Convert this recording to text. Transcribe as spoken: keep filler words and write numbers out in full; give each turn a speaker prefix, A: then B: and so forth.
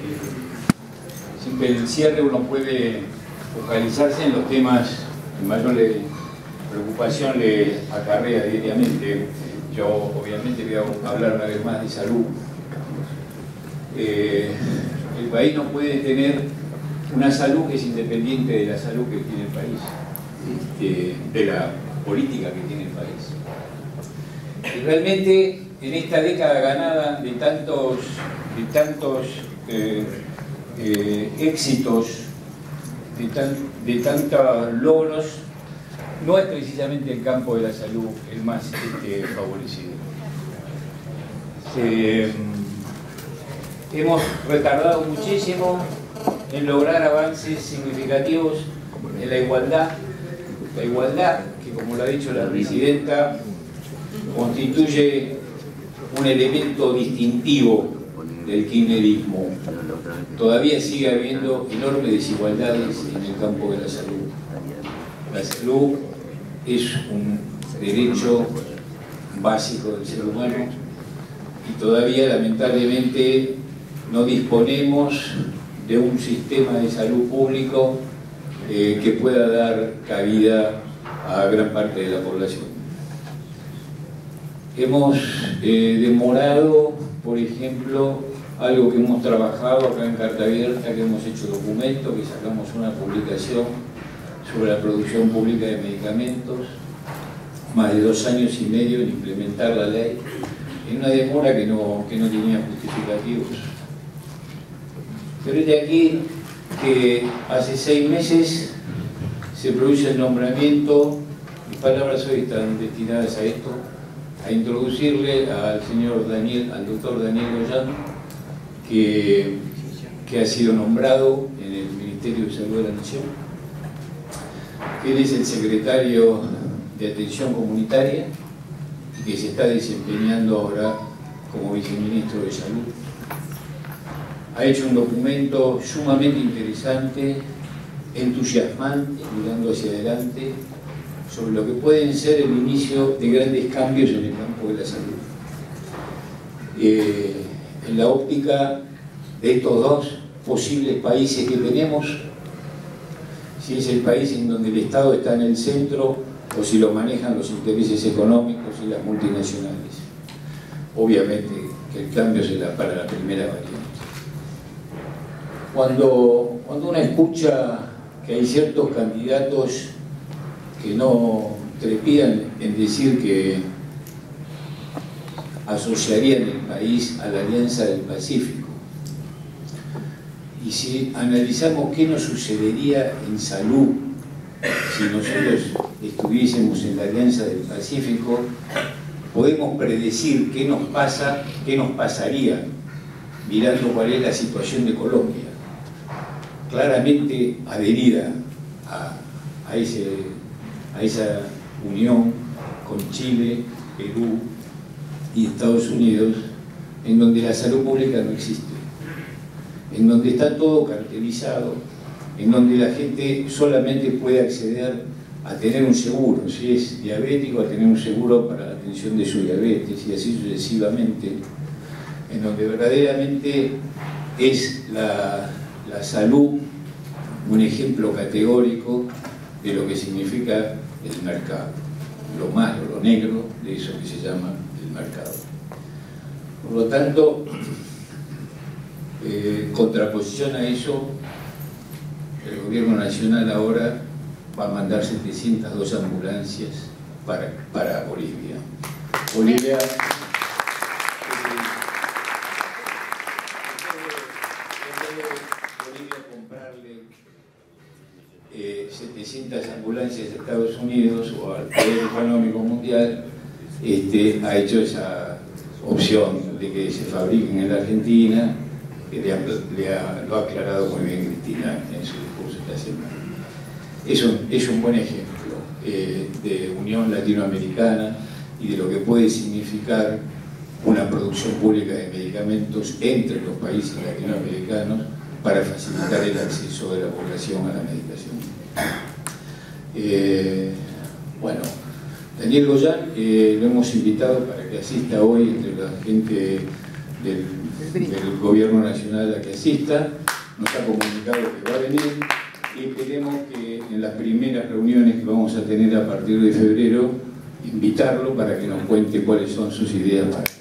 A: siempre en el cierre uno puede focalizarse en los temas que mayor le, preocupación le acarrea diariamente. Yo obviamente voy a hablar una vez más de salud. Eh, el país no puede tener una salud que es independiente de la salud que tiene el país, eh, de la política que tiene el país. Y realmente en esta década ganada de tantos, de tantos eh, eh, éxitos, de, tan, de tantos logros, no es precisamente el campo de la salud el más este, favorecido. Se, hemos retardado muchísimo en lograr avances significativos en la igualdad, la igualdad que, como lo ha dicho la presidenta, constituye un elemento distintivo del kirchnerismo. Todavía sigue habiendo enormes desigualdades en el campo de la salud. La salud es un derecho básico del ser humano y todavía lamentablemente no disponemos de un sistema de salud público eh, que pueda dar cabida a gran parte de la población. Hemos eh, demorado, por ejemplo, algo que hemos trabajado acá en Carta Abierta, que hemos hecho documentos, que sacamos una publicación sobre la producción pública de medicamentos, más de dos años y medio en implementar la ley, en una demora que no, que no tenía justificativos. Pero es de aquí que hace seis meses se produce el nombramiento, mis palabras hoy están destinadas a esto, a introducirle al señor Daniel, al doctor Daniel Goyan, que, que ha sido nombrado en el Ministerio de Salud de la Nación, que él es el secretario de Atención Comunitaria y que se está desempeñando ahora como viceministro de Salud. Ha hecho un documento sumamente interesante, entusiasmante, mirando hacia adelante, sobre lo que pueden ser el inicio de grandes cambios en el campo de la salud. Eh, en la óptica de estos dos posibles países que tenemos, si es el país en donde el Estado está en el centro o si lo manejan los intereses económicos y las multinacionales. Obviamente que el cambio será para la primera variante. Cuando, cuando uno escucha que hay ciertos candidatos que no trepidan en decir que asociarían el país a la Alianza del Pacífico, y si analizamos qué nos sucedería en salud si nosotros estuviésemos en la Alianza del Pacífico, podemos predecir qué nos pasa, qué nos pasaría mirando cuál es la situación de Colombia, claramente adherida a, a, ese, a esa unión con Chile, Perú y Estados Unidos, en donde la salud pública no existe, en donde está todo cartelizado, en donde la gente solamente puede acceder a tener un seguro, si es diabético, a tener un seguro para la atención de su diabetes y así sucesivamente, en donde verdaderamente es la, la salud un ejemplo categórico de lo que significa el mercado, lo malo, lo negro de eso que se llama el mercado. Por lo tanto, eh, en contraposición a eso, el gobierno nacional ahora va a mandar setecientas dos ambulancias para, para Bolivia. Bolivia Eh, setecientas ambulancias de Estados Unidos o al Poder Económico Mundial, este, ha hecho esa opción de que se fabriquen en la Argentina, que le ha, le ha, lo ha aclarado muy bien Cristina en su discurso esta semana. Es un, es un buen ejemplo eh, de unión latinoamericana y de lo que puede significar una producción pública de medicamentos entre los países latinoamericanos para facilitar el acceso de la población a la medicación. Eh, bueno, Daniel Goyan eh, lo hemos invitado para que asista hoy entre la gente del, del Gobierno Nacional a que asista, nos ha comunicado que va a venir y esperemos que en las primeras reuniones que vamos a tener a partir de febrero, invitarlo para que nos cuente cuáles son sus ideas para